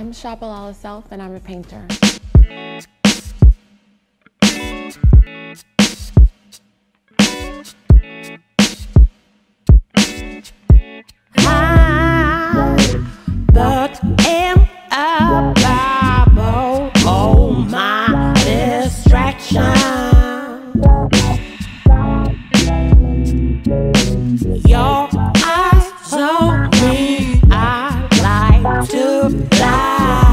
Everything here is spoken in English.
I'm Shabalala Self, and I'm a painter. But am a Bible, oh my distraction. Your eyes on me, I like to fly.